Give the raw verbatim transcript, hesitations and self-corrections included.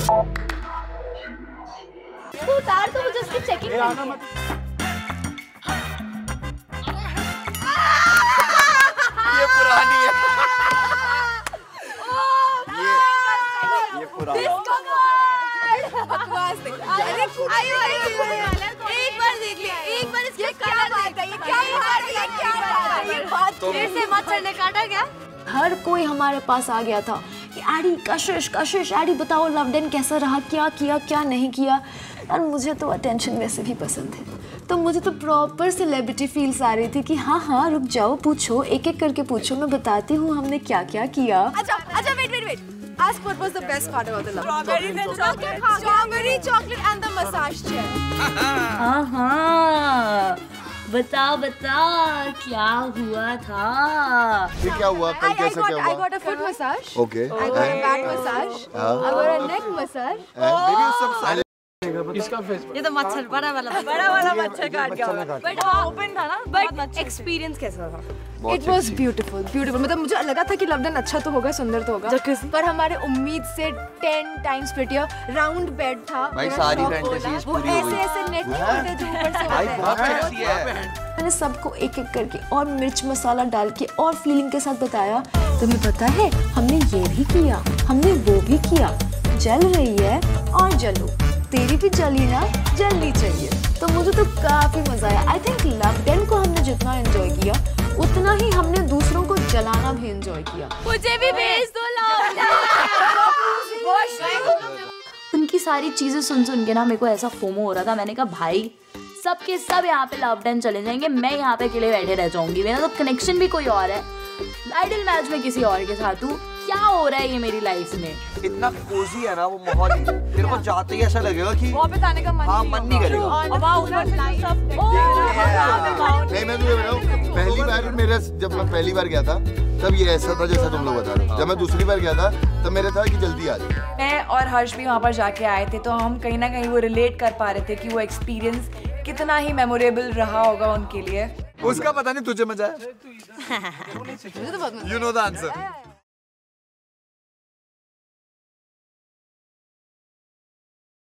तू उतार तो मुझे उसकी चेकिंग करनी है। ये पुरानी है। ये ये पुरानी है। बकवास देख। आयो आयो एक बार देख ले, एक बार इसके कलर देख। ये क्या बात है? ये क्या बात है? ये बात फिर से मच्छर ने काटा क्या? हर कोई हमारे पास आ गया था कि एडी कशिश कशिश एडी बताओ लवडन कैसा रहा, क्या किया क्या नहीं किया। और मुझे तो अटेंशन वैसे भी पसंद है, तो मुझे तो प्रॉपर सेलिब्रिटी फील्स आ रही थी कि हाँ हाँ रुक जाओ, पूछो एक एक करके पूछो, मैं बताती हूँ हमने क्या क्या किया। अच्छा अच्छा wait wait wait Ask what was the best part about the love? Strawberries and chocolate. Strawberry, chocolate and the massage chair. हाँ हाँ, बता बता क्या हुआ था? ये क्या हुआ कल, कैसे क्या हुआ? I got a foot massage. Okay. I got a back massage. I got a neck massage. Baby उस सब साले इसका फेस ये तो मच्छर बड़ा वाला बड़ा वाला मच्छर काट गया। बट ओपन था ना, बट एक्सपीरियंस कैसा था? It was beautiful, beautiful. मतलब मुझे लगा था कि लवडन अच्छा तो होगा, सुंदर तो होगा, पर हमारे उम्मीद से ten times prettier. Round bed था, भाई सारी फैंटेसीज पूरी हो गई। ऐसे ऐसे नेट होते जो ऊपर से भाई बहुत सेक्सी है। मैंने सबको एक एक करके और मिर्च मसाला डाल के और फीलिंग के साथ बताया। तुम्हें पता है हमने ये भी किया, हमने वो भी किया, जल रही है और जलो, तेरी भी जली ना, जल्दी चाहिए। तो मुझे तो काफी मजा आया। आई थिंक लवडन को हमने जितना एंजॉय किया उतना ही हमने दूसरों को जलाना भी एंजॉय किया। मुझे भी भेज दो उनकी सारी चीजें सुन सुन के ना मेरे को ऐसा फोमो हो रहा था। मैंने कहा भाई सब के सब यहाँ पे लवडन चले जाएंगे, मैं यहाँ पे अकेले बैठे रह जाऊंगी। मेरा तो कनेक्शन भी कोई और है, आइडल मैच में किसी और के साथ हूँ। क्या हो रहा है ये मेरी लाइफ में? इतना कोजी है ना वो माहौल, तेरे को जाते ही ऐसा लगेगा कि वापस आने का मन हाँ मन नहीं करेगा। नहीं मैं तुझे बताऊँ, पहली बार मेरे जब मैं पहली बार गया था तब ये ऐसा था जैसा तुम लोग बता रहे हो। जब मैं दूसरी बार गया था तब मेरे था कि जल्दी आ जाए। मैं और हर्ष भी वहाँ पर जाके आए थे, तो हम कहीं ना कहीं वो रिलेट कर पा रहे थे कि वो एक्सपीरियंस कितना ही मेमोरेबल रहा होगा उनके लिए। उसका पता नहीं, तुझे मजा आया? You know the answer.